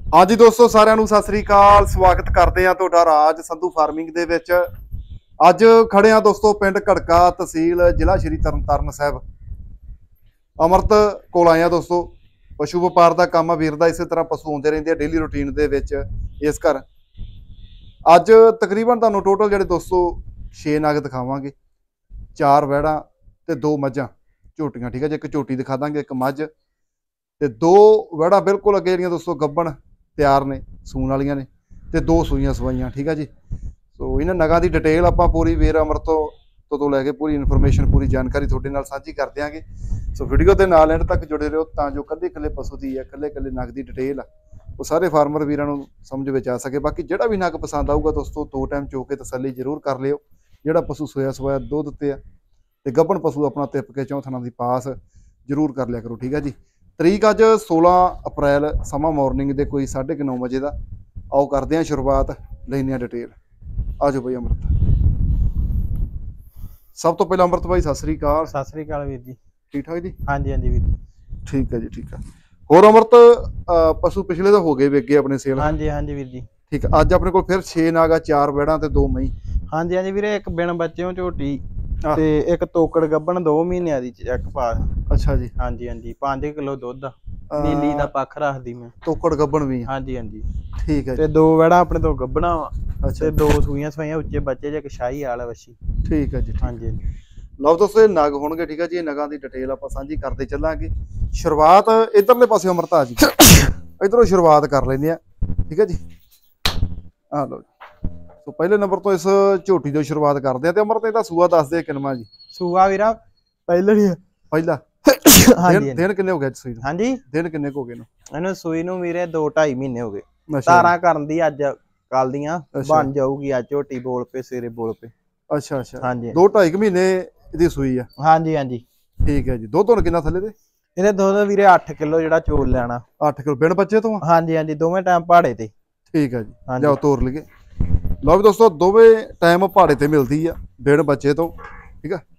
हाँ जी दोस्तों, साਰਿਆਂ ਨੂੰ ਸਤਿ ਸ੍ਰੀ ਅਕਾਲ। ਸਵਾਗਤ ਕਰਦੇ ਆ ਤੁਹਾਡਾ ਰਾਜ ਸੰਧੂ ਫਾਰਮਿੰਗ ਦੇ ਵਿੱਚ। ਅੱਜ ਖੜੇ ਆ ਦੋਸਤੋ ਪਿੰਡ ਘੜਕਾ, ਤਹਿਸੀਲ ਜ਼ਿਲ੍ਹਾ ਸ਼੍ਰੀ ਤਰਨਤਾਰਨ ਸਾਹਿਬ। ਅਮਰਤ ਕੋਲ ਆਏ ਆ ਦੋਸਤੋ। ਪਸ਼ੂ ਵਪਾਰ ਦਾ ਕੰਮ ਆ ਵੀਰ ਦਾ, ਇਸੇ ਤਰ੍ਹਾਂ ਪਸ਼ੂ ਆਉਂਦੇ ਰਹਿੰਦੇ ਆ ਡੇਲੀ ਰੂਟੀਨ ਦੇ ਵਿੱਚ ਇਸ ਘਰ। ਅੱਜ ਤਕਰੀਬਨ ਤੁਹਾਨੂੰ ਟੋਟਲ ਜਿਹੜੇ ਦੋਸਤੋ 6 ਨਗ ਦਿਖਾਵਾਂਗੇ, 4 ਵਹਿੜਾਂ ਤੇ 2 ਮੱਝਾਂ ਝੋਟੀਆਂ। ਠੀਕ ਹੈ ਜੀ, ਇੱਕ ਝੋਟੀ ਦਿਖਾ ਦਾਂਗੇ, ਇੱਕ ਮੱਝ ਤੇ 2 ਵਹਿੜਾਂ ਬਿਲਕੁਲ ਅੱਗੇ ਜਿਹੜੀਆਂ ਦੋਸਤੋ ਗੱਭਣ ਤਿਆਰ ਨੇ, ਸੂਣ ਵਾਲੀਆਂ ਨੇ, ਤੇ 2 ਸੂਈਆਂ ਸਵਾਈਆਂ। ਠੀਕ ਹੈ ਜੀ। ਸੋ ਇਹਨਾਂ ਨਗਾਂ ਦੀ ਡਿਟੇਲ ਆਪਾਂ ਪੂਰੀ ਵੀਰ ਅਮਰਤ ਤੋਂ ਲੈ ਕੇ ਪੂਰੀ ਇਨਫੋਰਮੇਸ਼ਨ, ਪੂਰੀ ਜਾਣਕਾਰੀ ਤੁਹਾਡੇ ਨਾਲ ਸਾਂਝੀ ਕਰ ਦਿਆਂਗੇ। ਸੋ ਵੀਡੀਓ ਦੇ ਨਾਲ ਐਂਡ ਤੱਕ ਜੁੜੇ ਰਹੋ ਤਾਂ ਜੋ ਕੱਲੇ ਪਸ਼ੂ ਦੀ ਹੈ, ਕੱਲੇ ਨਗ ਦੀ ਡਿਟੇਲ ਆ ਉਹ ਸਾਰੇ ਫਾਰਮਰ ਵੀਰਾਂ ਨੂੰ ਸਮਝ ਵਿੱਚ ਆ ਸਕੇ। ਬਾਕੀ ਜਿਹੜਾ ਵੀ ਨਗ ਪਸੰਦ ਆਊਗਾ ਦੋਸਤੋ 2 ਟਾਈਮ ਚੋ ਕੇ ਤਸੱਲੀ ਜ਼ਰੂਰ ਕਰ ਲਿਓ। ਜਿਹੜਾ ਪਸ਼ੂ ਸੋਇਆ ਸਵਾਇਆ ਦੁੱਧ ਤੇ ਆ ਤੇ ਗੱਭਣ ਪਸ਼ੂ ਆਪਣਾ ਤਿੱਪ ਕੇ ਚੌਥਾਂ ਦੀ ਪਾਸ ਜ਼ਰੂਰ ਕਰ ਲਿਆ ਕਰੋ। ਠੀਕ ਹੈ ਜੀ। ਤਰੀਕ ਅੱਜ 16 ਅਪ੍ਰੈਲ, ਸਮਾਂ ਮਾਰਨਿੰਗ ਦੇ ਕੋਈ 9:30 ਵਜੇ ਦਾ। ਆਓ ਕਰਦੇ ਹਾਂ ਸ਼ੁਰੂਆਤ, ਲੈਂਦੇ ਹਾਂ ਡਿਟੇਲ। ਆ ਜਾਓ ਬਈ ਅਮਰਤ। ਸਭ ਤੋਂ ਪਹਿਲਾਂ ਅਮਰਤ ਭਾਈ ਸਤਿ ਸ੍ਰੀ ਅਕਾਲ। ਸਤਿ ਸ੍ਰੀ ਅਕਾਲ ਵੀਰ ਜੀ। ਠੀਕ ਠਾਕ ਜੀ? ਹਾਂਜੀ ਹਾਂਜੀ ਵੀਰ ਜੀ। ਠੀਕ ਹੈ ਜੀ, ਠੀਕ ਹੈ। ਹੋਰ ਅਮਰਤ, ਪਸ਼ੂ ਪਿਛਲੇ ਤਾਂ ਹੋ ਗਏ ਵੇਗੇ ਆਪਣੇ ਸੇਲ? ਹਾਂਜੀ ਹਾਂਜੀ ਵੀਰ ਜੀ। ਠੀਕ ਹੈ। ਅੱਜ ਆਪਣੇ ਕੋਲ ਫਿਰ 6 ਨਾਗ ਆ, 4 ਵਹਿੜਾਂ ਤੇ 2 ਮਹੀਂ। ਹਾਂਜੀ ਹਾਂਜੀ ਵੀਰੇ, ਇੱਕ ਬਿਨ ਬੱਚਿਓ ਝੋਟੀ ਤੇ ਇੱਕ ਤੋਕੜ ਗੱਭਣ 2 ਮਹੀਨਿਆਂ ਦੀ ਚੈੱਕ ਪਾਸ। ਅੱਛਾ ਜੀ। ਹਾਂਜੀ ਹਾਂਜੀ, 5 ਕਿਲੋ ਦੁੱਧ ਨੀਲੀ ਦਾ ਪੱਖ ਰੱਖਦੀ ਮੈਂ। ਤੋਕੜ ਗੱਭਣ ਵੀ? ਹਾਂਜੀ ਹਾਂਜੀ। ਠੀਕ ਹੈ ਤੇ 2 ਵੜਾ ਆਪਣੇ ਤੋਂ ਗੱਭਣਾ ਵਾ। ਅੱਛਾ। ਤੇ 2 ਸੂਈਆਂ ਸਵਾਈਆਂ, ਉੱਚੇ ਬੱਚੇ ਜੇ, ਇੱਕ ਸ਼ਾਹੀ ਵਾਲਾ ਵੱਛੀ। ਠੀਕ ਹੈ ਜੀ। ਹਾਂਜੀ ਹਾਂਜੀ। ਲਓ ਦੋਸਤੋ, ਇਹ ਨਗ ਹੋਣਗੇ। ਠੀਕ ਹੈ ਜੀ। ਇਹ ਨਗਾਂ ਦੀ ਡਿਟੇਲ ਆਪਾਂ ਸਾਂਝੀ ਕਰਦੇ ਚੱਲਾਂਗੇ। ਸ਼ੁਰੂਆਤ ਇਧਰਲੇ ਪਾਸੇ ਅਮਰਤ ਆ ਜੀ, ਇਧਰੋਂ ਸ਼ੁਰੂਆਤ ਕਰ ਲੈਂਦੇ ਆ। ਠੀਕ ਹੈ ਜੀ। ਆ ਲਓ ਜੀ। ਸੋ ਪਹਿਲੇ ਨੰਬਰ ਤੋਂ ਇਸ ਝੋਟੀ ਤੋਂ ਸ਼ੁਰੂਆਤ ਕਰਦੇ ਆ। ਤੇ ਅਮਰਤ ਇਹਦਾ ਸੂਆ ਦੱਸ ਦੇ ਕਿੰਨਾ ਜੀ? ਸੂਆ ਵੀਰਾ ਪਹਿਲਾ ਦਿਨ ਕਿੰਨੇ ਹੋ ਗਏ ਸੂਈ ਨੂੰ? ਹਾਂਜੀ, ਦਿਨ ਕਿੰਨੇ ਹੋ ਗਏ ਇਹਨੂੰ ਸੂਈ ਨੂੰ ਵੀਰੇ 2-2.5 ਮਹੀਨੇ ਹੋ ਗਏ। ਧਾਰਾਂ ਕਰਨ ਦੀ ਅੱਜ ਕੱਲ ਦੀਆਂ ਬਣ ਜਾਊਗੀ। ਅੱਜ ਝੋਟੀ ਬੋਲ ਪੇ, ਸਵੇਰੇ ਬੋਲ ਪੇ। ਅੱਛਾ ਅੱਛਾ। ਹਾਂਜੀ। 2-2.5 ਮਹੀਨੇ ਇਹਦੀ ਸੂਈ ਆ? ਹਾਂਜੀ ਹਾਂਜੀ। ਠੀਕ ਹੈ ਜੀ। ਦੁੱਧ ਹੁਣ ਕਿੰਨਾ ਥੱਲੇ ਦੇ? ਇਹਦੇ ਦੁੱਧ ਵੀਰੇ 8 ਕਿਲੋ ਜਿਹੜਾ ਚੋਲ ਲੈਣਾ। 8 ਕਿਲੋ ਬਿਨ ਬੱਚੇ ਤੋਂ? ਹਾਂਜੀ ਹਾਂਜੀ, ਦੋਵੇਂ ਟਾਈਮ ਪਹਾੜੇ ਤੇ। ਠੀਕ ਹੈ ਜੀ। ਜਾਓ ਤੋਰ ਲਈਏ। ਲਓ ਵੀ ਦੋਸਤੋ, ਦੋਵੇਂ ਟਾਈਮ ਪਹਾੜੇ ਤੇ ਮਿਲਦੀ ਆ ਬਿਨ ਬੱਚੇ ਤੋਂ। ਠੀਕ ਆ।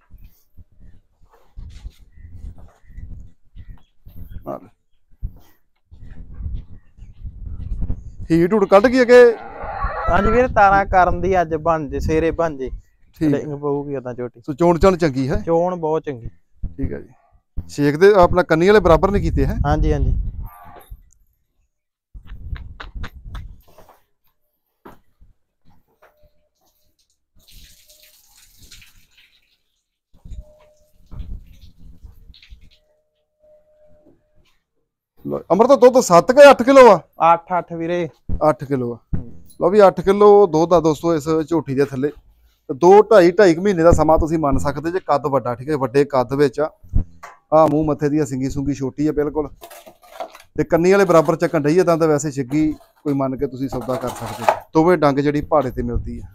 ਹੀਟ ਹੂਟ ਕੱਢ ਗਈ ਅੱਗੇ? ਹਾਂਜੀ ਵੀਰੇ, ਤਾਰਾਂ ਕਰਨ ਦੀ ਅੱਜ ਬਣ ਜੇ, ਸਵੇਰੇ ਬਣ ਜੇ। ਠੀਕ ਪਊਗੀ ਉਦਾਂ ਝੋਟੀ। ਸੋ ਚੋਣ ਚਾਣ ਚੰਗੀ ਹੈ? ਚੋਣ ਬਹੁਤ ਚੰਗੀ। ਠੀਕ ਹੈ ਜੀ। ਛੇਕ ਦੇ ਆਪਣਾ ਕੰਨੀ ਵਾਲੇ ਬਰਾਬਰ ਨਹੀਂ ਕੀਤੇ ਹੈ? ਹਾਂਜੀ ਹਾਂਜੀ। ਅਮਰਤ ਦੁੱਧ 7 ਕਿ 8 ਕਿਲੋ ਆ? 8 ਵੀਰੇ। 8 ਕਿਲੋ ਆ। ਲਓ ਵੀ 8 ਕਿਲੋ ਦੁੱਧ ਆ ਦੋਸਤੋ ਇਸ ਝੋਟੀ ਦੇ ਥੱਲੇ। 2-2.5 ਮਹੀਨੇ ਦਾ ਸਮਾਂ ਤੁਸੀਂ ਮੰਨ ਸਕਦੇ ਜੇ। ਕੱਦ ਵੱਡਾ। ਠੀਕ ਹੈ, ਵੱਡੇ ਕੱਦ ਵਿੱਚ ਆ ਮੂੰਹ ਮੱਥੇ ਦੀ ਸਿੰਗੀ ਸੁੰਗੀ ਛੋਟੀ ਆ ਬਿਲਕੁਲ, ਤੇ ਕੰਨੀ ਵਾਲੇ ਬਰਾਬਰ ਚੱਕਣ ਡਈ ਆ। ਤਾਂ ਵੈਸੇ ਛਿੱਗੀ ਕੋਈ ਮੰਨ ਕੇ ਤੁਸੀਂ ਸੌਦਾ ਕਰ ਸਕਦੇ। ਦੋਵੇਂ ਡੰਗ ਜਿਹੜੀ ਪਹਾੜੇ ਤੇ ਮਿਲਦੀ ਆ।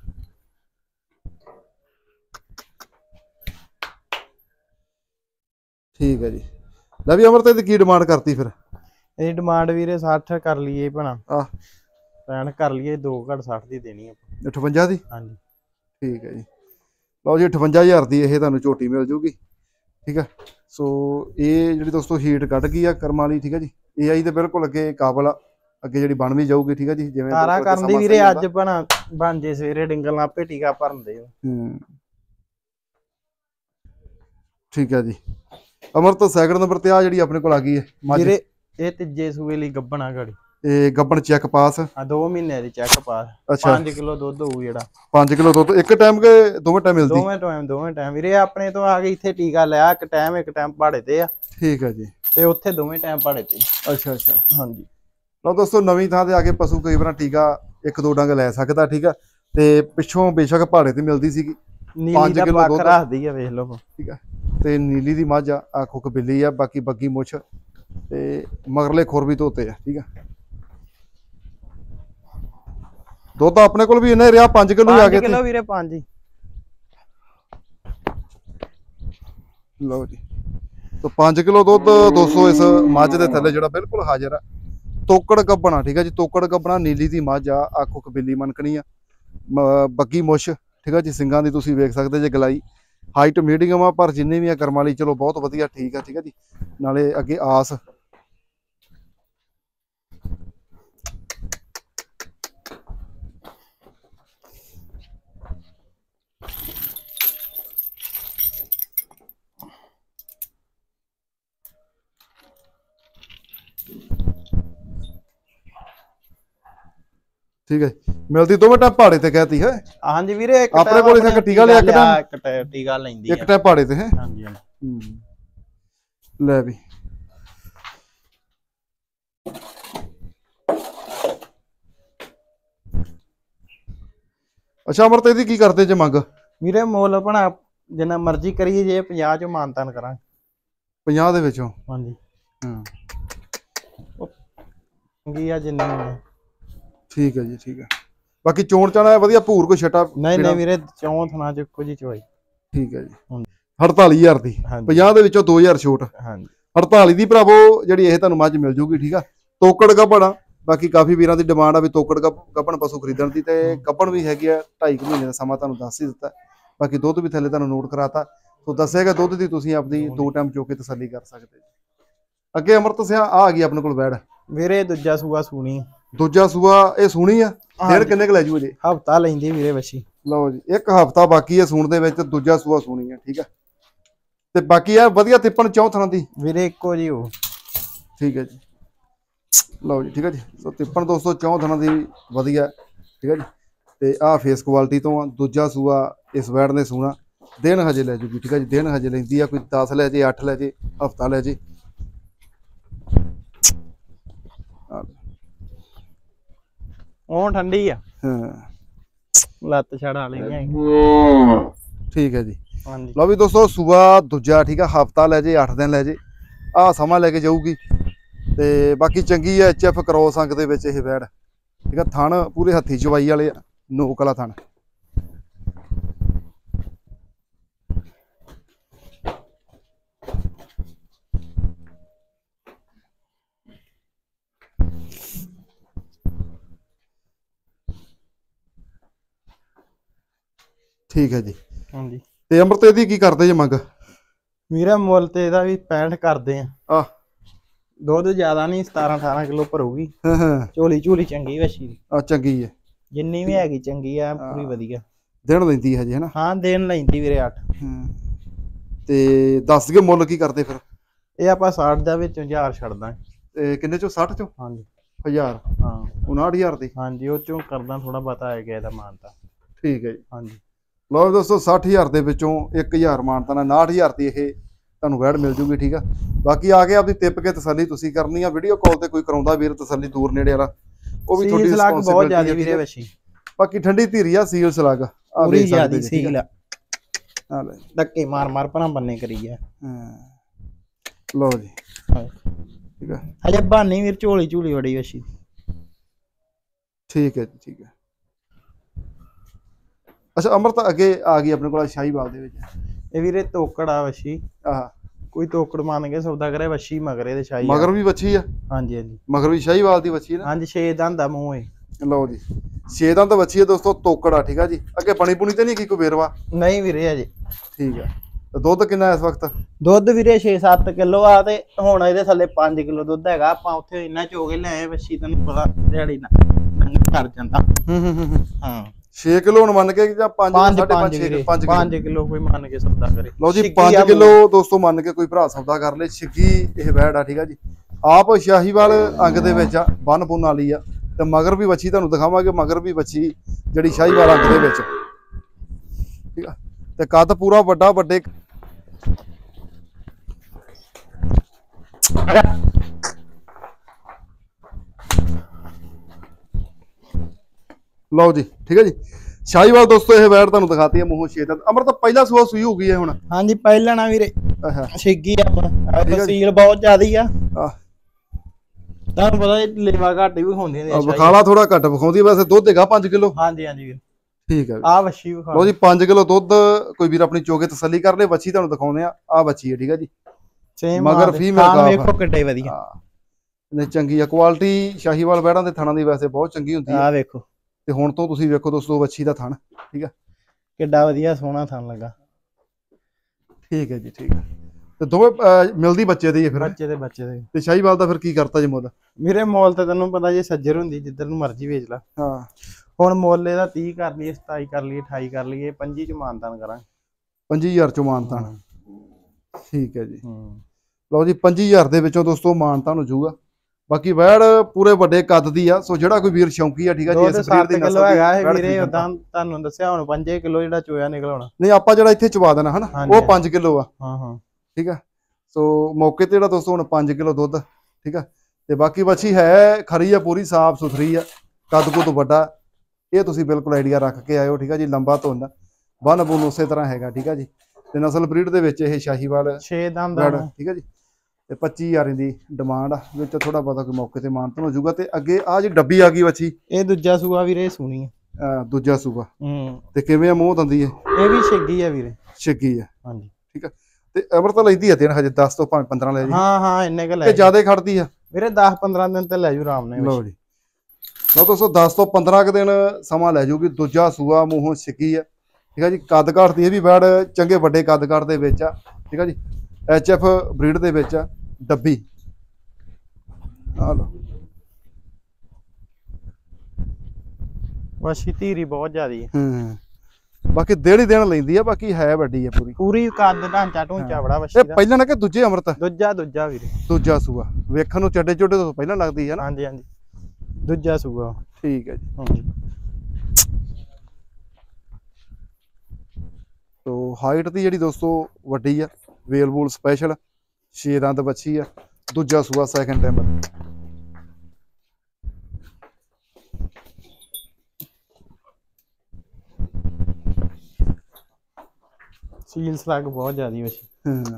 ਠੀਕ ਹੈ ਜੀ। ਲੈ ਵੀ ਅਮਰਤ, ਇਹਦੀ ਕੀ ਡਿਮਾਂਡ ਕਰਤੀ ਫਿਰ? ਇਹ ਡਿਮਾਂਡ ਵੀਰੇ 60 ਕਰ ਲਈਏ ਭਣਾ। ਆਹ ਪੈਣ ਕਰ ਲਈਏ, 2 ਘੱਟ 60 ਦੀ ਦੇਣੀ ਆਪਾਂ। 58 ਦੀ? ਹਾਂਜੀ। ਠੀਕ ਹੈ ਜੀ। ਲਓ ਜੀ, 58000 ਦੀ ਇਹ ਤੁਹਾਨੂੰ ਝੋਟੀ ਮਿਲ ਜੂਗੀ। ਠੀਕ ਹੈ। ਸੋ ਇਹ ਜਿਹੜੀ ਦੋਸਤੋ ਹੀਟ ਕੱਢ ਗਈ ਆ ਕਰਮ ਵਾਲੀ। ਠੀਕ ਹੈ ਜੀ। ਇਹ ਆਈ ਤੇ ਬਿਲਕੁਲ ਅੱਗੇ ਕਾਬਲ ਆ, ਅੱਗੇ ਜਿਹੜੀ ਬਣ ਵੀ ਜਾਊਗੀ। ਠੀਕ ਹੈ ਜੀ। ਜਿਵੇਂ ਤਾਰਾ ਕਰਨ ਦੀ ਵੀਰੇ ਅੱਜ ਬਣ ਜੇ, ਸਵੇਰੇ ਡਿੰਗਲ ਆਪੇ ਟੀਕਾ ਭਰਨਦੇ। ਠੀਕ ਹੈ ਜੀ। ਅਮਰਤ ਸੈਕਿੰਡ ਨੰਬਰ ਤੇ ਆ ਜਿਹੜੀ ਆਪਣੇ ਕੋਲ ਆ ਗਈ ਹੈ ਵੀਰੇ, ਇਹ ਤੀਜੇ ਸੂਏ ਲਈ ਗੱਭਣਾ ਗਾੜੀ। ਇਹ ਗੱਭਣ ਚੈੱਕ ਪਾਸ? 2 ਮਹੀਨੇ ਦੀ ਚੈੱਕ ਪਾਸ। ਅੱਛਾ। 5 ਕਿਲੋ ਦੁੱਧ ਹੋਊ ਜਿਹੜਾ। 5 ਕਿਲੋ ਦੁੱਧ ਇੱਕ ਟਾਈਮ ਕੇ ਦੋਵੇਂ ਟਾਈਮ ਮਿਲਦੀ? ਦੋਵੇਂ ਟਾਈਮ ਵੀਰੇ। ਆਪਣੇ ਤੋਂ ਆ ਕੇ ਇੱਥੇ ਟੀਕਾ ਲਿਆ, ਇੱਕ ਟਾਈਮ ਪਹਾੜੇ ਤੇ ਆ। ਠੀਕ ਹੈ ਜੀ। ਤੇ ਉੱਥੇ ਦੋਵੇਂ ਟਾਈਮ ਪਹਾੜੇ ਤੇ। ਅੱਛਾ ਅੱਛਾ। ਹਾਂਜੀ। ਲਓ ਦੋਸਤੋ, ਨਵੀਂ ਥਾਂ ਤੇ ਆ ਕੇ ਪਸ਼ੂ ਕਈ ਵਾਰ ਟੀਕਾ 1-2 ਡੰਗ ਲੈ ਸਕਦਾ। ਠੀਕ ਆ। ਤੇ ਪਿੱਛੋਂ ਬੇਸ਼ੱਕ ਪਹਾੜੇ ਤੇ ਮਿਲਦੀ ਸੀਗੀ। ਨੀਲੀ ਦਾ ਪੱਖ ਰੱਖਦੀ ਆ, ਵੇਖ ਲਓ। ਠੀਕ ਆ। ਤੇ ਨੀਲੀ ਦੀ ਮੱਝ ਆ, ਆਖੋ ਕਬਿੱਲੀ ਆ, ਬਾਕੀ ਬੱਗੀ ਮੁੱਛ ਤੇ ਮਗਰਲੇ ਖੁਰ ਵੀ ਧੋਤੇ ਆ। ਠੀਕ ਆ। ਦੁੱਧ ਆਪਣੇ ਕੋਲ ਵੀ ਇਹਨੇ ਰਿਹਾ 5 ਕਿਲੋ ਆ ਗਏ। 5 ਕਿਲੋ ਵੀਰੇ, 5 ਹੀ। ਲਓ ਜੀ। ਤਾਂ 5 ਕਿਲੋ ਦੁੱਧ 200 ਇਸ ਮੱਝ ਦੇ ਥੱਲੇ ਜਿਹੜਾ ਬਿਲਕੁਲ ਹਾਜ਼ਰ ਆ। ਤੋਕੜ ਗੱਭਣਾ। ਠੀਕ ਹੈ ਜੀ। ਤੋਕੜ ਗੱਭਣਾ ਨੀਲੀ ਦੀ ਮੱਝ ਆ, ਆਖੋ ਕਬਿੱਲੀ ਮਨਕਣੀ ਆ, ਬੱਗੀ ਮੁੱਛ। ਠੀਕ ਹੈ ਜੀ। ਸਿੰਘਾਂ ਦੀ ਤੁਸੀਂ ਵੇਖ ਸਕਦੇ ਜੇ ਗਲਾਈ। ਹਾਈਟ ਮੀਡੀਅਮ ਆ, ਪਰ ਜਿੰਨੀ ਵੀ ਆ ਕਰਮ ਵਾਲੀ ਚਲੋ ਬਹੁਤ ਵਧੀਆ। ਠੀਕ ਆ। ਠੀਕ ਹੈ ਜੀ। ਨਾਲੇ ਅੱਗੇ ਆਸ ਠੀਕ ਹੈ ਮਿਲਦੀ ਦੋਵੇਂ ਟਾਈਮ ਪਹਾੜੇ ਤੇ ਕਹਿਤੀ ਹੈ ਹਾਂਜੀ ਵੀਰੇ ਇੱਕ ਆਪਣੇ ਕੋਲ ਇਥੇ ਟੀਕਾ ਲਿਆ ਇੱਕ ਟੀਕਾ ਲੈਂਦੀ ਇੱਕ ਟਾਈਮ ਪਹਾੜੇ ਤੇ ਹੈ ਹਾਂਜੀ ਲੈ ਵੀ ਅੱਛਾ ਅਮਰਤ ਇਹਦੀ ਕੀ ਕਰਦੇ ਜੇ ਮੰਗ ਵੀਰੇ ਮੁੱਲ ਬਣਾ ਜਿੰਨਾ ਮਰਜ਼ੀ ਕਰੀਏ ਜੇ 50 ਚੋਂ ਮਾਨਤਾਨ ਕਰਾਂਗੇ 50 ਦੇ ਵਿੱਚੋਂ ਹਾਂਜੀ ਹਾਂ ਚੰਗੀ ਆ ਜਿੰਨੀ ਠੀਕ ਹੈ ਜੀ ਠੀਕ ਹੈ ਬਾਕੀ ਚੋਣ ਚਾਣਾ ਵਧੀਆ ਭੂਰ ਕੋਈ ਛਟਾ ਨਹੀਂ ਵੀਰੇ ਚੌਂ ਥਣਾ ਚ ਇੱਕੋ ਜੀ ਚੋਈ ਠੀਕ ਹੈ ਜੀ 48000 ਦੀ 50 ਦੇ ਵਿੱਚੋਂ 2000 ਛੋਟ ਹਾਂਜੀ 48 ਦੀ ਭਰਾਵੋ ਜਿਹੜੀ ਇਹ ਤੁਹਾਨੂੰ ਮੱਝ ਮਿਲ ਜੂਗੀ ਠੀਕ ਆ ਤੋਕੜ ਗੱਭਣ ਬਾਕੀ ਕਾਫੀ ਵੀਰਾਂ ਦੀ ਡਿਮਾਂਡ ਆ ਵੀ ਤੋਕੜ ਗੱਭਣ ਪਸ਼ੂ ਖਰੀਦਣ ਦੀ ਤੇ ਗੱਭਣ ਵੀ ਹੈਗੀ ਆ 2.5 ਮਹੀਨੇ ਦਾ ਸਮਾਂ ਤੁਹਾਨੂੰ ਦੱਸ ਹੀ ਦਿੱਤਾ ਬਾਕੀ ਦੁੱਧ ਵੀ ਥੱਲੇ ਤੁਹਾਨੂੰ ਨੋਟ ਕਰਾਤਾ ਸੋ ਦੱਸਿਆਗਾ ਦੁੱਧ ਦੀ ਤੁਸੀਂ ਆਪਦੀ 2 ਟਾਈਮ ਚੋ ਕੇ ਤਸੱਲੀ ਕਰ ਸਕਦੇ ਜੀ ਅੱਗੇ ਅਮਰਤ ਸਿਆ ਆ ਗਈ ਆਪਣੇ ਕੋਲ ਵੈੜ ਵੀਰੇ ਦੂਜਾ ਸੂਆ ਸੂਣੀ ਦੂਜਾ ਸੂਆ ਇਹ ਸੂਣੀ ਆ ਫਿਰ ਕਿੰਨੇ ਕ ਲੈ ਜੂ ਅਜੇ ਹਫਤਾ ਲੈਂਦੀ ਵੀਰੇ ਵੱਛੀ ਲਓ ਜੀ ਇੱਕ ਹਫਤਾ ਬਾਕੀ ਹੈ ਸੂਣ ਦੇ ਵਿੱਚ ਦੂਜਾ ਸੂਆ ਸੂਣੀ ਆ ਠੀਕ ਆ ਤੇ ਬਾਕੀ ਆ ਵਧੀਆ ਤਿੱਪਣ ਚੌਥਾਂ ਦੀ ਵੀਰੇ ਇੱਕੋ ਜੀ ਉਹ ਠੀਕ ਹੈ ਜੀ ਲਓ ਜੀ ਠੀਕ ਹੈ ਜੀ ਸੋ ਤਿੱਪਣ ਦੋਸਤੋ ਚੌਥਾਂ ਦੀ ਵਧੀਆ ਠੀਕ ਹੈ ਜੀ ਤੇ ਆਹ ਫੇਸ ਕੁਆਲਿਟੀ ਤੋਂ ਆ ਦੂਜਾ ਸੂਆ ਇਸ ਵੈੜ ਨੇ ਸੂਣਾ ਦਿਨ ਹਜੇ ਲੈ ਜੂਗੀ ਠੀਕ ਹੈ ਜੀ ਦਿਨ ਹਜੇ ਲੈਂਦੀ ਆ ਕੋਈ 10 ਲੈ ਜੇ 8 ਲੈ ਜੇ ਹਫਤਾ ਲੈ ਜੇ ਉਹ ਠੰਡੀ ਆ ਹਾਂ ਲੱਤ ਛੜਾ ਲਈਆਂ ਠੀਕ ਹੈ ਜੀ ਹਾਂਜੀ ਲਓ ਵੀ ਦੋਸਤੋ ਸੂਆ ਦੂਜਾ ਠੀਕ ਆ ਹਫਤਾ ਲੈ ਜੇ 8 ਦਿਨ ਲੈ ਜੇ ਆਹ ਸਮਾਂ ਲੈ ਕੇ ਜਾਊਗੀ ਤੇ ਬਾਕੀ ਚੰਗੀ ਆ ਐਚਐਫ ਕ੍ਰੋਸ ਅੰਕ ਦੇ ਵਿੱਚ ਇਹ ਵੈੜ ਠੀਕ ਆ ਥਣ ਪੂਰੇ ਹੱਥੀ ਚਵਾਈ ਵਾਲੇ ਆ ਨੋਕ ਵਾਲਾ ਥਣ ਠੀਕ ਹੈ ਜੀ ਹਾਂਜੀ ਤੇ ਅਮਰਤ ਇਹਦੀ ਕੀ ਕਰਦੇ ਜੇ ਮੰਗ ਵੀਰੇ ਮੁੱਲ ਤੇ ਇਹਦਾ ਵੀ 65 ਕਰਦੇ ਆ ਆ ਦੁੱਧ ਜ਼ਿਆਦਾ ਨਹੀਂ 17-18 ਕਿਲੋ ਭਰੂਗੀ ਹਾਂ ਝੋਲੀ ਚੰਗੀ ਵਛੀ ਆ ਚੰਗੀ ਹੈ ਜਿੰਨੀ ਵੀ ਹੈਗੀ ਚੰਗੀ ਆ ਪੂਰੀ ਵਧੀਆ ਦਿਨ ਲੈਂਦੀ ਹੈ ਜੀ ਹੈਨਾ ਹਾਂ ਦੇਣ ਲੈਂਦੀ ਵੀਰੇ 8 ਤੇ ਦੱਸ ਦਈਏ ਮੁੱਲ ਕੀ ਕਰਦੇ ਫਿਰ ਇਹ ਆਪਾਂ 60 ਦਾ ਵਿੱਚੋਂ 1000 ਛੱਡ ਦਾਂਗੇ ਤੇ ਕਿੰਨੇ ਚੋਂ 60 ਚੋਂ ਹਾਂਜੀ 1000 ਹਾਂ 59000 ਦੀ ਹਾਂਜੀ ਉਹ ਚੋਂ ਕਰਦਾ ਥੋੜਾ ਬਤਾ ਆ ਗਿਆ ਇਹਦਾ ਮਾਨਤਾ ਠੀਕ ਹੈ ਜੀ ਹਾਂਜੀ ਲਓ ਦੋਸਤੋ 60000 ਦੇ ਵਿੱਚੋਂ 1000 ਮਾਨਤਾ ਨਾਲ 69000 ਦੀ ਇਹ ਤੁਹਾਨੂੰ ਵੈੜ ਮਿਲ ਜੂਗੀ ਠੀਕ ਆ ਬਾਕੀ ਆ ਕੇ ਆਪਦੀ ਟਿੱਪ ਕੇ ਤਸੱਲੀ ਤੁਸੀਂ ਕਰਨੀ ਆ ਵੀਡੀਓ ਕਾਲ ਤੇ ਕੋਈ ਕਰਾਉਂਦਾ ਵੀਰ ਤਸੱਲੀ ਦੂਰ ਨੇੜੇ ਵਾਲਾ ਉਹ ਵੀ ਤੁਹਾਡੀ ਰਿਸਪੌਂਸਿਬਿਲਟੀ ਬਹੁਤ ਜ਼ਿਆਦਾ ਵੀਰੇ ਵਛੀ ਬਾਕੀ ਠੰਡੀ ਧੀਰੀ ਆ ਸੀਲ ਸਲੱਗ ਆ ਪੂਰੀ ਜ਼ਿਆਦੀ ਸੀਲ ਆ ਲੈ ਧੱਕੇ ਮਾਰ ਭਰਾ ਬੰਨੇ ਕਰੀ ਆ ਹਾਂ ਲਓ ਜੀ ਠੀਕ ਆ ਹਜੇ ਬਾਨੀ ਵੀਰ ਝੋਲੀ ਵੜੀ ਵਛੀ ਠੀਕ ਹੈ ਜੀ ਠੀਕ ਹੈ ਅੱਛਾ ਅਮਰਤ ਅੱਗੇ ਆ ਗਈ ਆਪਣੇ ਕੋਲ ਸ਼ਾਹੀਵਾਲ ਦੇ ਵਿੱਚ ਇਹ ਵੀਰੇ ਤੋਕੜ ਆ ਵਛੀ ਆਹ ਕੋਈ ਤੋਕੜ ਮੰਨ ਕੇ ਸੌਦਾ ਕਰੇ ਵਛੀ ਮਗਰੇ ਦੇ ਸ਼ਾਹੀ ਮਗਰ ਵੀ ਵੱਛੀ ਆ ਹਾਂਜੀ ਮਗਰ ਵੀ ਸ਼ਾਹੀਵਾਲ ਦੀ ਵੱਛੀ ਨਾ ਹਾਂਜੀ 6 ਦੰਦ ਆ ਮੂੰਹ ਏ ਲਓ ਜੀ 6 ਦੰਦ ਵੱਛੀ ਹੈ ਦੋਸਤੋ ਤੋਕੜ ਆ ਠੀਕ ਆ ਜੀ ਅੱਗੇ ਬਣੀ ਪੁਣੀ ਤੇ ਨਹੀਂ ਕੀ ਕੋਈ ਵੇਰਵਾ ਨਹੀਂ ਵੀਰੇ ਅਜੇ ਠੀਕ ਆ ਤੇ ਦੁੱਧ ਕਿੰਨਾ ਇਸ ਵਕਤ ਦੁੱਧ ਵੀਰੇ 6-7 ਕਿਲੋ ਆ ਤੇ ਹੁਣ ਇਹਦੇ ਥੱਲੇ 5 ਕਿਲੋ ਦੁੱਧ ਹੈਗਾ ਆਪਾਂ ਉੱਥੇ ਇੰਨਾ ਚੋਗੇ ਲੈ ਆਏ ਵਛੀ ਤੈਨੂੰ ਪਤਾ ਦਿਹਾੜੀ ਨਾ ਕਰ ਜਾਂਦਾ ਹਾਂ 6 ਕਿਲੋ ਹੁਣ ਮੰਨ ਕੇ ਜਾਂ 5 5 ਕਿਲੋ ਕੋਈ ਮੰਨ ਕੇ ਸੌਦਾ ਕਰੇ ਲਓ ਜੀ 5 ਕਿਲੋ ਦੋਸਤੋ ਮੰਨ ਕੇ ਕੋਈ ਭਰਾ ਸੌਦਾ ਕਰ ਲੇ ਛਿੱਗੀ ਇਹ ਵੈੜ ਆ ਠੀਕ ਆ ਜੀ ਆਪ ਸ਼ਾਹੀਵਾਲ ਅੰਗ ਦੇ ਵਿੱਚ ਆ ਬੰਨ ਪੁੰਨ ਵਾਲੀ ਆ ਤੇ ਮਗਰ ਵੀ ਵੱਛੀ ਤੁਹਾਨੂੰ ਦਿਖਾਵਾਂਗੇ ਮਗਰ ਵੀ ਵੱਛੀ ਜਿਹੜੀ ਸ਼ਾਹੀਵਾਲ ਅੰਗ ਦੇ ਵਿੱਚ ਠੀਕ ਆ ਤੇ ਕੱਦ ਪੂਰਾ ਵੱਡੇ ਲਓ ਜੀ ਠੀਕ ਹੈ ਜੀ ਸ਼ਾਹੀਵਾਲ ਦੋਸਤੋ ਇਹ ਵੈੜ ਤੁਹਾਨੂੰ ਦਿਖਾਤੀ ਹੈ ਮੂੰਹੋਂ 6 ਦੰਦ ਅਮਰ ਤਾਂ ਪਹਿਲਾ ਸੂਆ ਸੂਈ ਹੋ ਗਈ ਹੈ ਹੁਣ ਹਾਂਜੀ ਪਹਿਲਾਂ ਨਾ ਵੀਰੇ ਆਹਾ ਛਿੱਗੀ ਆ ਤਸੀਲ ਬਹੁਤ ਜ਼ਿਆਦੀ ਆ ਤੁਹਾਨੂੰ ਪਤਾ ਲੇਵਾ ਘੱਟ ਵੀ ਹੁੰਦੀ ਨੇ ਵਿਖਾਲਾ ਥੋੜਾ ਘੱਟ ਵਿਖਾਉਂਦੀ ਵੈਸੇ ਦੁੱਧ ਹੈਗਾ 5 ਕਿਲੋ ਹਾਂਜੀ ਵੀਰ ਠੀਕ ਹੈ ਆ ਵੱਛੀ ਵਿਖਾ ਲਓ ਜੀ 5 ਕਿਲੋ ਦੁੱਧ ਕੋਈ ਵੀਰ ਆਪਣੀ ਚੋਗੇ ਤਸੱਲੀ ਕਰ ਲੈ ਵੱਛੀ ਤੁਹਾਨੂੰ ਦਿਖਾਉਂਦੇ ਆ ਵੱਛੀ ਹੈ ਠੀਕ ਹੈ ਜੀ ਸੇਮ ਮਗਰ ਫੀਮੇਲ ਦਾ ਵੇਖੋ ਕਿੱਡੇ ਵਧੀਆ ਨੇ ਚੰਗੀ ਆ ਕੁਆਲਿਟੀ ਸ਼ਾਹੀਵਾਲ ਵੈੜਾਂ ਦੇ ਥਣਾਂ ਦੀ ਵੈਸੇ ਬਹੁਤ ਚੰਗੀ ਹੁੰਦੀ ਆ ਵੇਖੋ ਤੇ ਹੁਣ ਤੋਂ ਤੁਸੀਂ ਵੇਖੋ ਦੋਸਤੋ ਵੱਛੀ ਦਾ ਥਣ ਠੀਕ ਆ ਕਿੱਡਾ ਵਧੀਆ ਸੋਹਣਾ ਥਣ ਲੱਗਾ ਠੀਕ ਹੈ ਜੀ ਠੀਕ ਹੈ ਤੇ ਦੋਵੇਂ ਮਿਲਦੀ ਬੱਚੇ ਦੇ ਹੀ ਫਿਰ ਬੱਚੇ ਦੇ ਤੇ ਸ਼ਾਹੀਵਾਲ ਦਾ ਫਿਰ ਕੀ ਕਰਤਾ ਜੀ ਮੁੱਲ ਮੇਰੇ ਮੁੱਲ ਤੇ ਤੈਨੂੰ ਪਤਾ ਜੇ ਸੱਜਰ ਹੁੰਦੀ ਜਿੱਧਰ ਨੂੰ ਮਰਜ਼ੀ ਵੇਚ ਲਾ ਹਾਂ ਹੁਣ ਮੁੱਲ ਇਹਦਾ 30 ਕਰ ਲਈਏ 27 ਕਰ ਲਈਏ 28 ਕਰ ਲਈਏ 25 ਚ ਮਾਨਤਾਨ ਕਰਾਂਗੇ 25000 ਚੋਂ ਮਾਨਤਾਨ ਠੀਕ ਹੈ ਜੀ ਲਓ ਜੀ 25000 ਦੇ ਵਿੱਚੋਂ ਦੋਸਤੋ ਮਾਨਤਾਨ ਹੋ ਜਾਊਗਾ ਬਾਕੀ ਵੈੜ ਪੂਰੇ ਵੱਡੇ ਕੱਦ ਦੀ ਆ, ਸੋ ਜਿਹੜਾ ਕੋਈ ਵੀਰ ਸ਼ੌਂਕੀ ਆ ਠੀਕ ਆ ਜੀ ਇਸ ਬਰੀਡ ਦੀ 7 ਕਿਲੋ ਹੈਗਾ ਇਹ ਵੀਰੇ। ਉਦਾਂ ਤੁਹਾਨੂੰ ਦੱਸਿਆ ਹੁਣ 5 ਕਿਲੋ ਜਿਹੜਾ ਚੋਇਆ ਨਿਕਲਣਾ। ਨਹੀਂ ਆਪਾਂ ਜਿਹੜਾ ਇੱਥੇ ਚਵਾ ਦੇਣਾ ਹਨਾ ਉਹ 5 ਕਿਲੋ ਆ। ਹਾਂ ਠੀਕ ਆ। ਸੋ ਮੌਕੇ ਤੇ ਜਿਹੜਾ ਦੋਸਤੋ ਹੁਣ 5 ਕਿਲੋ ਦੁੱਧ ਠੀਕ ਆ। ਤੇ ਬਾਕੀ ਵੱਛੀ ਹੈ ਖਰੀ ਆ, ਪੂਰੀ ਸਾਫ ਸੁਥਰੀ ਆ, ਕੱਦ ਕੁੱਦ ਵੱਡਾ। ਇਹ ਤੁਸੀਂ ਬਿਲਕੁਲ ਆਈਡੀਆ ਰੱਖ ਕੇ ਆਇਓ ਠੀਕ ਆ ਜੀ। ਲੰਬਾ ਧੁੰਨ ਬੰਨ ਬੁੰਨ ਉਸੇ ਤਰ੍ਹਾਂ ਹੈਗਾ ਠੀਕ ਆ ਜੀ। ਤੇ ਨਸਲ ਬਰੀਡ ਦੇ ਵਿੱਚ ਇਹ ਸ਼ਾਹੀਵਾਲ 6 ਦੰਦ ਠੀਕ ਆ ਜੀ। ਤੇ 25000 ਦੀ ਡਿਮਾਂਡ ਆ, ਵਿੱਚ ਥੋੜਾ ਬਹੁਤਾ ਕੋਈ ਮੌਕੇ ਤੇ ਮਾਨਤਨ ਹੋ ਜਾਊਗਾ। ਤੇ ਅੱਗੇ ਆ ਜੀ ਡੱਬੀ ਆ ਗਈ ਵੱਛੀ, ਇਹ ਦੂਜਾ ਸੂਆ ਵੀਰੇ ਸੁਣੀ ਹੈ। ਦੂਜਾ ਸੂਆ ਤੇ ਕਿਵੇਂ ਆ ਮੂੰਹ ਦੰਦੀ ਹੈ? ਇਹ ਵੀ ਛਿੱਗੀ ਆ ਵੀਰੇ। ਛਿੱਗੀ ਆ ਹਾਂਜੀ ਠੀਕ ਆ। ਤੇ ਅਮਰ ਤਾਂ ਲੈਂਦੀ ਆ ਦਿਨ ਹਜੇ 10 ਤੋਂ 15 ਲੈ ਜੀ। ਹਾਂ ਇੰਨੇ ਕ ਲੈ। ਇਹ ਜ਼ਿਆਦਾ ਖੜਦੀ ਆ ਵੀਰੇ 10-15 ਦਿਨ ਤੇ ਲੈ ਜੂ ਆਰਾਮ ਨਾਲ। ਲਓ ਜੀ ਲਓ ਦੋਸਤੋ 10 ਤੋਂ 15 ਕ ਦਿਨ ਸਮਾਂ ਲੈ ਜੂਗੀ। ਦੂਜਾ ਸੂਆ ਮੂੰਹੋਂ ਛਿੱਗੀ ਆ ਠੀਕ ਆ ਜੀ। ਕੱਦ ਕਾਠ ਦੀ ਇਹ ਵੀ ਵੈੜ ਚੰਗੇ ਵੱਡੇ ਕੱਦ ਕਾਠ ਦੇ ਵਿੱਚ ਆ ਠੀਕ ਆ ਜੀ। HF ਬਰੀਡ ਦੇ ਵਿੱਚ ਆ ਡੱਬੀ। ਆ ਲਓ ਵਛੀ ਧੀਰੀ ਬਹੁਤ ਜ਼ਿਆਦੀ ਹੈ। ਬਾਕੀ ਦੇੜੀ ਦੇਣ ਲੈਂਦੀ ਆ, ਬਾਕੀ ਹੈ ਵੱਡੀ ਆ ਪੂਰੀ ਕੱਦ ਢਾਂਚਾ ਢੂੰਚਾ ਬੜਾ ਵਛੀ ਦਾ। ਇਹ ਪਹਿਲਾਂ ਨਾ ਕਿ ਦੂਜੇ ਅਮਰਤ? ਦੂਜਾ ਵੀਰੇ। ਦੂਜਾ ਸੂਆ ਵੇਖਣ ਨੂੰ ਚੱਡੇ ਚੋਡੇ ਤੋਂ ਪਹਿਲਾਂ ਲੱਗਦੀ ਹੈ ਨਾ। ਹਾਂਜੀ ਦੂਜਾ ਸੂਆ ਠੀਕ ਹੈ ਜੀ। ਹਾਂਜੀ ਤੋ ਹਾਈਟ ਦੀ ਜਿਹੜੀ ਦੋਸਤੋ ਵੱਡੀ ਆ, ਵੇਲ ਵੂਲ ਸਪੈਸ਼ਲ, 6 ਦੰਦ ਬੱਚੀ ਆ, ਦੂਜਾ ਸੂਆ ਸੈਕਿੰਡ ਟਾਈਮ। ਸੀਲ ਸਲੱਗ ਬਹੁਤ ਜ਼ਿਆਦੀ ਵਛੀ।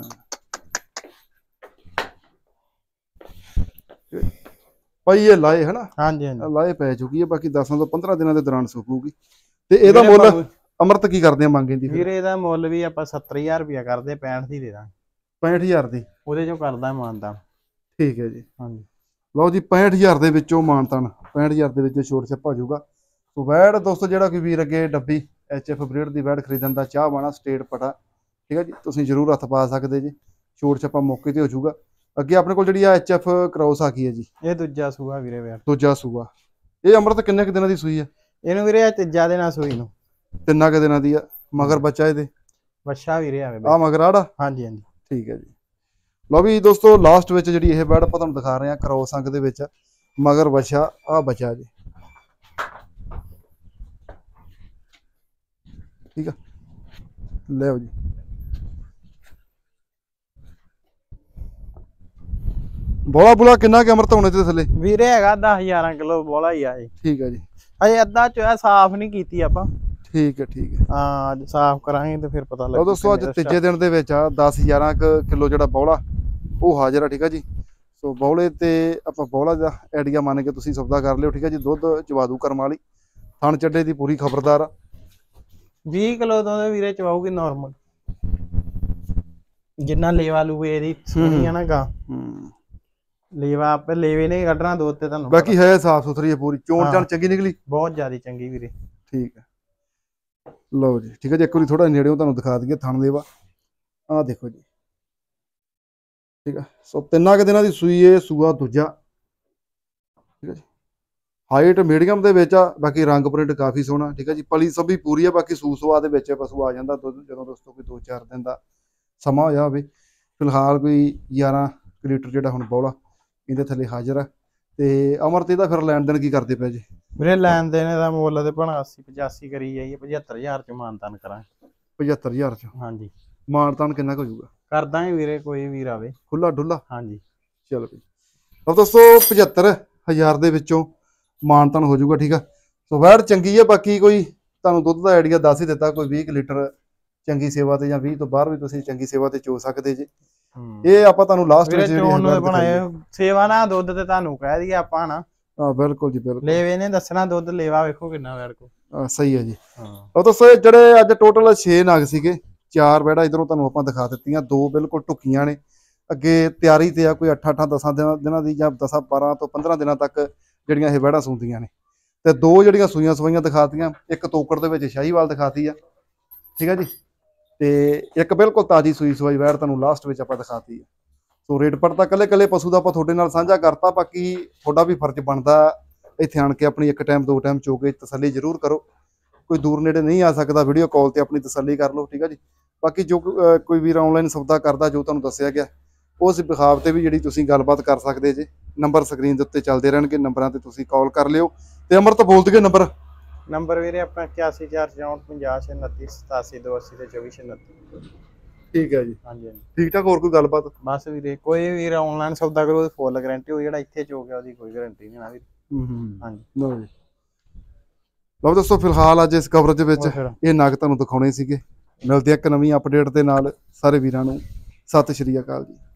ਭਾਈ ਇਹ ਲਾਏ ਹਨਾ? ਹਾਂਜੀ ਲਾਏ ਪੈ ਚੁੱਕੀ ਹੈ। ਬਾਕੀ 10 ਤੋਂ 15 ਦਿਨਾਂ ਦੇ ਦੌਰਾਨ ਸੁੱਕੂਗੀ। ਤੇ ਇਹਦਾ ਮੁੱਲ ਅਮਰਤ ਕੀ ਕਰਦੇ ਆ ਮੰਗੇ ਦੀ? ਵੀਰੇ ਇਹਦਾ ਮੁੱਲ ਵੀ ਆਪਾਂ 70000 ਰੁਪਇਆ ਕਰਦੇ, 65 ਦੀ ਦੇ ਦਾਂਗੇ। 65000 ਦੀ ਉਹਦੇ ਚੋਂ ਕਰਦਾ ਮਾਨਤਾ। ਠੀਕ ਹੈ ਜੀ। ਹਾਂਜੀ ਲਓ ਜੀ 65000 ਦੇ ਵਿੱਚੋਂ ਮਾਨਤਾਨ, 65000 ਦੇ ਵਿੱਚ ਛੋਟ ਛੱਪਾ ਜਾਊਗਾ। ਸੋ ਵੈੜ ਦੋਸਤੋ ਜਿਹੜਾ ਕੋਈ ਵੀਰ ਅੱਗੇ ਡੱਬੀ HF ਬਰੀਡ ਦੀ ਵੈੜ ਖਰੀਦਣ ਦਾ ਚਾਹ ਬਾਣਾ ਸਟੇਟ ਪਟਾ ਠੀਕ ਹੈ ਜੀ, ਤੁਸੀਂ ਜ਼ਰੂਰ ਹੱਥ ਪਾ ਸਕਦੇ ਜੀ। ਛੋਟ ਛੱਪਾ ਮੌਕੇ ਤੇ ਹੋ ਜਾਊਗਾ। ਅੱਗੇ ਆਪਣੇ ਕੋਲ ਜਿਹੜੀ ਆ HF ਕ੍ਰੋਸ ਆ ਗਈ ਹੈ ਜੀ। ਇਹ ਦੂਜਾ ਸੂਆ ਵੀਰੇ ਵੈੜ। ਦੂਜਾ ਸੂਆ। ਇਹ ਅਮਰਤ ਕਿੰਨੇ ਕੁ ਦਿਨਾਂ ਦੀ ਸੂਈ ਹੈ? ਇਹਨੂੰ ਵੀਰੇ ਤੀਜਾ ਦਿਨ ਸੂਈ ਨੂੰ। 3 ਕੁ ਦਿਨਾਂ ਦੀ ਆ। ਮਗਰ ਬੱਚਾ ਇਹਦੇ ਬੱਚਾ ਵੀਰੇ ਆਵੇ ਆ ਮਗਰ ਆੜਾ। ਹਾਂਜੀ ਠੀਕ ਹੈ ਜੀ। ਲਓ ਵੀ ਦੋਸਤੋ ਲਾਸਟ ਵਿੱਚ ਜਿਹੜੀ ਇਹ ਬੈਡ ਆਪਾਂ ਤੁਹਾਨੂੰ ਦਿਖਾ ਰਹੇ ਹਾਂ ਕ੍ਰੋਸ ਅੰਕ ਦੇ ਵਿੱਚ, ਮਗਰ ਬੱਚਾ ਆ ਬੱਚਾ ਜੀ ਠੀਕ ਆ। ਲਿਓ ਜੀ ਬੋਲਾ ਬੁਲਾ ਕਿੰਨਾ ਕਿ ਅਮਰਤ ਹੋਣੇ ਤੇ ਥੱਲੇ ਵੀਰੇ ਹੈਗਾ 10-11 ਕਿਲੋ ਬੋਲਾ ਹੀ ਆ ਇਹ। ਠੀਕ ਹੈ ਜੀ। ਅਜੇ ਅੱਧਾ ਚੋਇਆ ਸਾਫ਼ ਨਹੀਂ ਕੀਤੀ ਆਪਾਂ। ਠੀਕ ਹੈ ਹਾਂ ਅੱਜ ਸਾਫ਼ ਕਰਾਂਗੇ ਤੇ ਫਿਰ ਪਤਾ ਲੱਗੂ। ਦੋਸਤੋ ਅੱਜ ਤੀਜੇ ਦਿਨ ਦੇ ਵਿੱਚ ਆ 10-11 ਕਿਲੋ ਜਿਹੜਾ ਬੌਲਾ ਉਹ ਹਾਜ਼ਰ ਆ ਠੀਕ ਆ ਜੀ। ਸੋ ਬੌਲੇ ਤੇ ਆਪਾਂ ਬੌਲਾ ਦਾ ਆਈਡੀਆ ਮੰਨ ਕੇ ਤੁਸੀਂ ਸੌਦਾ ਕਰ ਲਿਓ ਠੀਕ ਆ ਜੀ। ਦੁੱਧ ਚਵਾਦੂ ਕਰਮ ਵਾਲੀ, ਥਣ ਚੱਡੇ ਦੀ ਪੂਰੀ ਖਬਰਦਾਰ ਆ। 20 ਕਿਲੋ ਤੋਂ ਵੀਰੇ ਚਵਾਉਗੀ ਨਾਰਮਲ, ਜਿੰਨਾ ਲੇਵਾ ਲੂਵੇ ਇਹਦੀ ਸੋਹਣੀ ਆ ਨਾ ਗਾ। ਲੇਵਾ ਆਪੇ ਲੇਵੇ ਨੇ ਕੱਢਣਾ ਦੁੱਧ ਤੇ ਤੁਹਾਨੂੰ। ਬਾਕੀ ਹੈ ਸਾਫ ਸੁਥਰੀ ਹੈ ਪੂਰੀ, ਚੋਣ ਚਾਣ ਚੰਗੀ ਨਿਕਲੀ, ਬਹੁਤ ਜ਼ਿਆਦਾ ਚੰਗੀ ਵੀਰੇ। ਠੀਕ ਹੈ। ਲਓ ਜੀ ਠੀਕ ਹੈ ਜੀ। ਇੱਕ ਵਾਰੀ ਥੋੜਾ ਨੇੜਿਓਂ ਤੁਹਾਨੂੰ ਦਿਖਾ ਦਈਏ ਥਣ ਲੇਵਾ। ਆਹ ਦੇਖੋ ਜੀ ਠੀਕ ਹੈ। ਸੋ 3 ਕੁ ਦਿਨਾਂ ਦੀ ਸੂਈ ਹੈ, ਸੂਆ ਦੂਜਾ ਠੀਕ ਹੈ ਜੀ। ਹਾਈਟ ਮੀਡੀਅਮ ਦੇ ਵਿੱਚ ਆ, ਬਾਕੀ ਰੰਗ ਪ੍ਰਿੰਟ ਕਾਫੀ ਸੋਹਣਾ ਠੀਕ ਹੈ ਜੀ। ਪਲੀ ਸਭ ਵੀ ਪੂਰੀ ਆ। ਬਾਕੀ ਸੂਸਵਾ ਦੇ ਵਿੱਚ ਪਸ਼ੂ ਆ ਜਾਂਦਾ ਦੁੱਧ ਜਦੋਂ ਦੋਸਤੋ ਕੋਈ 2-4 ਦਿਨ ਦਾ ਸਮਾਂ ਹੋਇਆ ਹੋਵੇ। ਫਿਲਹਾਲ ਕੋਈ 11 ਲੀਟਰ ਜਿਹੜਾ ਹੁਣ ਬੌਲਾ ਇਹਦੇ ਥੱਲੇ ਹਾਜ਼ਰ ਆ। ਤੇ ਅਮਰਤ ਇਹਦਾ ਫਿਰ ਲੈਣ ਦੇਣ ਕੀ ਕਰਦੇ ਪਏ ਜੀ? ਵੀਰੇ ਲੈਣ ਦੇਣ ਦਾ ਮੁੱਲ ਤੇ ਭਣਾ 80-85 ਕਰੀ ਜਾਈਏ, 75000 ਚ ਮਾਨਤਾਨ ਕਰਾਂਗੇ। 75000 ਚ ਹਾਂਜੀ। ਮਾਨਤਾਨ ਕਿੰਨਾ ਕੁ ਹੋ ਜਾਊਗਾ? ਕਰਦਾਂਗੇ ਵੀਰੇ, ਕੋਈ ਵੀਰ ਆਵੇ ਖੁੱਲਾ ਡੁੱਲਾ। ਹਾਂਜੀ ਚਲੋ ਜੀ। ਤਾਂ ਦੋਸਤੋ 75000 ਦੇ ਵਿੱਚੋਂ ਮਾਨਤਾਨ ਹੋ ਜਾਊਗਾ ਠੀਕ ਆ। ਸੋ ਵੈੜ ਚੰਗੀ ਆ। ਬਾਕੀ ਕੋਈ ਤੁਹਾਨੂੰ ਦੁੱਧ ਦਾ ਆਈਡੀਆ ਦੱਸ ਹੀ ਦਿੱਤਾ, ਕੋਈ 20 ਲੀਟਰ ਚੰਗੀ ਸੇਵਾ ਤੇ ਜਾਂ 20 ਤੋਂ ਬਾਹਰ ਵੀ ਤੁਸੀਂ ਚੰਗੀ ਸੇਵਾ ਤੇ ਚੋ ਸਕਦੇ ਜੀ। ਇਹ ਆਪਾਂ ਤੁਹਾਨੂੰ ਲਾਸਟ ਵਿੱਚ ਬਣਾਏ ਸੇਵਾ ਨਾ ਦੁੱਧ ਤੇ ਤੁਹਾਨੂੰ ਕਹਿ ਦਈਏ ਆਪਾਂ ਨਾ। ਹਾਂ ਬਿਲਕੁਲ ਜੀ ਬਿਲਕੁਲ। ਲੇਵੇ ਨੇ ਦੱਸਣਾ ਦੁੱਧ ਲੇਵਾ ਵੇਖੋ ਕਿੰਨਾ ਵੈੜ ਕੋ। ਸਹੀ ਹੈ ਜੀ। ਉਹ ਦੋਸਤੋ ਜਿਹੜੇ ਅੱਜ ਟੋਟਲ 6 ਨਗ ਸੀਗੇ, 4 ਵੈੜਾਂ ਇਧਰੋਂ ਤੁਹਾਨੂੰ ਆਪਾਂ ਦਿਖਾ ਦਿੱਤੀਆਂ, 2 ਬਿਲਕੁਲ ਟੁੱਕੀਆਂ ਨੇ। ਅੱਗੇ ਤਿਆਰੀ ਤੇ ਆ ਕੋਈ 8-10 ਦਿਨਾਂ ਦੀ ਜਾਂ 10-12 ਤੋਂ 15 ਦਿਨਾਂ ਤੱਕ ਜਿਹੜੀਆਂ ਇਹ ਵੈੜਾਂ ਸੂੰਦੀਆਂ ਨੇ। ਤੇ 2 ਜਿਹੜੀਆਂ ਸੂਈਆਂ ਸਵਾਈਆਂ ਦਿਖਾਤੀਆਂ, ਇੱਕ ਤੋਕੜ ਦੇ ਵਿੱਚ ਸ਼ਾਹੀਵਾਲ ਦਿਖਾਤੀ ਆ ਠੀਕ ਹੈ ਜੀ। ਤੇ ਇੱਕ ਬਿਲਕੁਲ ਤਾਜ਼ੀ ਸੂਈ ਸਵਾਈ ਵੈੜ ਤੁਹਾਨੂੰ ਲਾਸਟ ਵਿੱਚ ਆਪਾਂ ਦਿਖਾਤੀ ਆ। ਸੋ ਰੇਟ ਪਰ ਤਾਂ ਕੱਲੇ ਪਸ਼ੂ ਦਾ ਆਪਾਂ ਤੁਹਾਡੇ ਨਾਲ ਸਾਂਝਾ ਕਰਤਾ। ਬਾਕੀ ਤੁਹਾਡਾ ਵੀ ਫਰਜ਼ ਬਣਦਾ ਇੱਥੇ ਆਣ ਕੇ ਆਪਣੀ 1 ਟਾਈਮ 2 ਟਾਈਮ ਚੋ ਕੇ ਤਸੱਲੀ ਜ਼ਰੂਰ ਕਰੋ। ਕੋਈ ਦੂਰ ਨੇੜੇ ਨਹੀਂ ਆ ਸਕਦਾ, ਵੀਡੀਓ ਕਾਲ ਤੇ ਆਪਣੀ ਤਸੱਲੀ ਕਰ ਲਓ ਠੀਕ ਹੈ ਜੀ। ਬਾਕੀ ਜੋ ਕੋਈ ਵੀਰ ਆਨਲਾਈਨ ਸੌਦਾ ਕਰਦਾ, ਜੋ ਤੁਹਾਨੂੰ ਦੱਸਿਆ ਗਿਆ ਉਸ ਵਿਖਾਵ ਤੇ ਵੀ ਜਿਹੜੀ ਤੁਸੀਂ ਗੱਲਬਾਤ ਕਰ ਸਕਦੇ ਜੇ। ਨੰਬਰ ਸਕਰੀਨ ਦੇ ਉੱਤੇ ਚੱਲਦੇ ਰਹਿਣਗੇ, ਨੰਬਰਾਂ ਤੇ ਤੁਸੀਂ ਕਾਲ ਕਰ ਲਿਓ। ਤੇ ਅਮਰਤ ਬੋਲ ਦਈਏ ਨੰਬਰ ਵੀਰੇ ਆਪਣਾ 8146450287 ਤੇ 2429। ਠੀਕ ਹੈ ਜੀ। ਹਾਂਜੀ ਠੀਕ ਠਾਕ। ਹੋਰ ਕੋਈ ਗੱਲਬਾਤ? ਬਸ ਵੀਰੇ ਕੋਈ ਵੀਰ ਆਨਲਾਈਨ ਸੌਦਾ ਕਰੋ ਉਹਦੀ ਫੁੱਲ ਗਾਰੰਟੀ ਹੋ, ਜਿਹੜਾ ਇੱਥੇ ਚੋ ਗਿਆ ਉਹਦੀ ਕੋਈ ਗਾਰੰਟੀ ਨਹੀਂ ਨਾ ਵੀਰ। ਹਾਂਜੀ ਲਓ ਜੀ, ਲਓ ਦੋਸਤੋ ਫਿਲਹਾਲ ਅੱਜ ਇਸ ਕਵਰੇਜ ਵਿੱਚ ਇਹ ਨਗ ਤੁਹਾਨੂੰ ਦਿਖਾਉਣੇ ਸੀਗੇ। ਮਿਲਦੇ ਇੱਕ ਨਵੀਂ ਅਪਡੇਟ ਦੇ ਨਾਲ। ਸਾਰੇ ਵੀਰਾਂ ਨੂੰ ਸਤਿ ਸ਼੍ਰੀ ਅਕਾਲ ਜੀ।